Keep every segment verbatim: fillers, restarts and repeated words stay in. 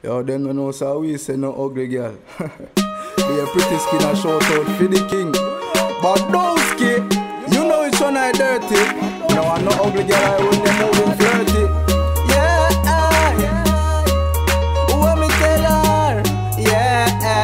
Yo, them no know so we say no ugly girl. Be a pretty skin and shout out for the king. But Dowski, you know which one I dirty. No, I'm not ugly girl, I when them moving flirty. Yeah, what me tell her? Yeah,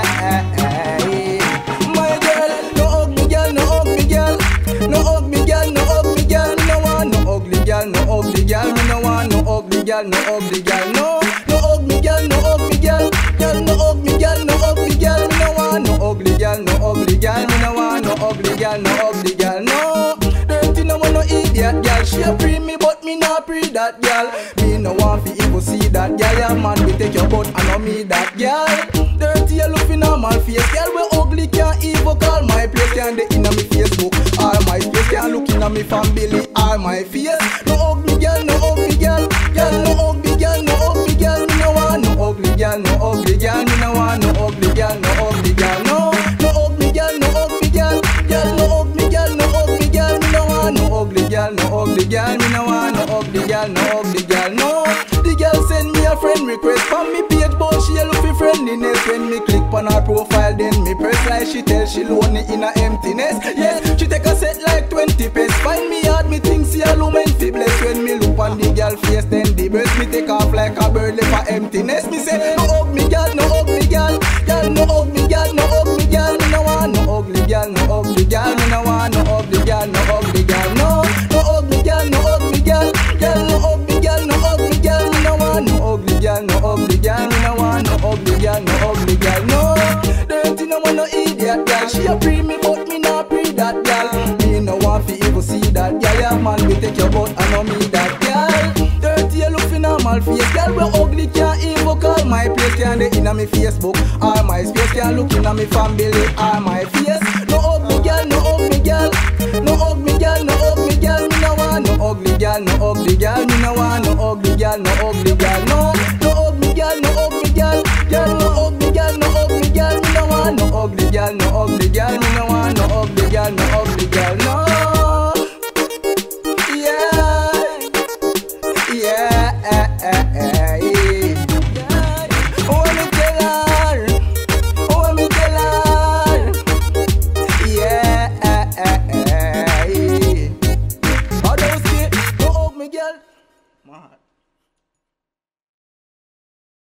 my girl, no ugly girl, no ugly girl, no ugly girl, no ugly girl. No one, no ugly girl, no ugly girl. Me no want no ugly girl, no ugly girl. No. Girl, no ugly girl, girl, no ugly girl, no ugly girl. Me no want no ugly girl, no ugly girl. Me no want no ugly girl, no ugly girl. No, dirty no want no idiot girl. She a pre me, but me not pre that girl. Me no want fi even see that girl. Yeah, man, we take your butt and no me that girl. Dirty, you look fi normal face, girl. We ugly can't even call my place. Can't dey inna me Facebook or my face. Can't look inna me family or my face. No ugly girl, no ugly girl, girl, no ugly girl, no ugly girl. Me no want no ugly girl, no ugly girl. Me no want no ugly girl, no ugly girl. No, no ugly girl, no ugly girl, girl, no ugly girl, no ugly girl. Me no want no ugly girl, no ugly girl. Me no want no ugly girl, no ugly girl. No, the girl send me a friend request from me page, but she a look for friendliness. When me click on her profile, then me press like she tell she lonely in a emptiness. Yes, she take a set like twenty pence. Find me hard, me think see a lumen fi bless. When me look on the girl face, then the breast me take off like a bird left for emptiness. Me say no ugly girl, no ugly girl, girl, no ugly girl, no ugly girl. Me no want no ugly girl, no ugly girl. Me no want no ugly girl, no ugly girl. No, no ugly girl, no ugly girl, girl, no ugly girl, no ugly girl. Me no want no ugly girl, no ugly girl. Me no want no ugly girl, no ugly girl. No, dirty no want no idiot girl. She a pre me, but me not pre that girl. Me no want fi even see that girl. Yeah, man, we take your butt and no me that girl. Dirty, you look fi normal face, girl. We ugly can't even call my place. Can't dey inna me Facebook or my space. Can't look inna me family or my face. No ugly girl, no ugly girl, no ugly girl, no ugly girl. Me no want no ugly girl, no ugly girl. Me no want no ugly girl, no ugly girl. No, no ugly girl, no ugly girl, girl, no ugly girl, no ugly girl. Me no want no ugly girl, no ugly girl. Me no want no ugly girl, no ugly